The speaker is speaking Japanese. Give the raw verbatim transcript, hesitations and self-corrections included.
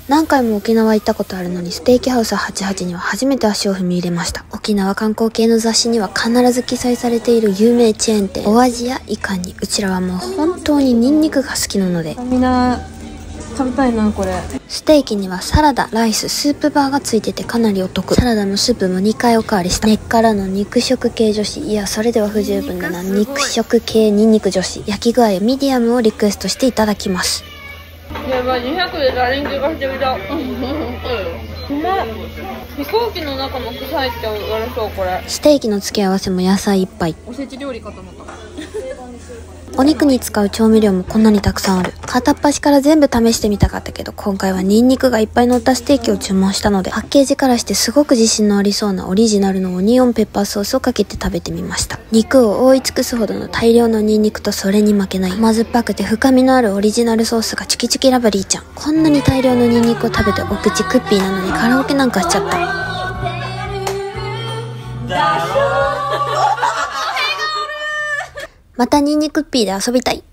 何回も沖縄行ったことあるのにステーキハウスはちじゅうはちには初めて足を踏み入れました。沖縄観光系の雑誌には必ず記載されている有名チェーン店、お味やいかに、うちらはもう本当にニンニクが好きなので、 みんな食べたいなこれ。 ステーキにはサラダ、ライス、スープバーがついててかなりお得。サラダのスープもにかいおかわりした。根っからの肉食系女子、いやそれでは不十分だな、肉食系ニンニク女子。焼き具合はミディアムをリクエストしていただきます。 やばい、にひゃくで誰に聞かせてみた。うまっ。飛行機の中も臭いって言われそう。これステーキの付け合わせも野菜いっぱい。 おせち料理かと思った。 お肉に使う調味料もこんなにたくさんある。片っ端から全部試してみたかったけど、今回はニンニクがいっぱい乗ったステーキを注文したので、パッケージからしてすごく自信のありそうなオリジナルのオニオンペッパーソースをかけて食べてみました。肉を覆い尽くすほどの大量のニンニクとそれに負けない甘酸っぱくて深みのあるオリジナルソースがチキチキラブリーちゃん。こんなに大量のニンニクを食べてお口クッピーなのにカラオケなんかしちゃった。またニンニクッピーで遊びたい。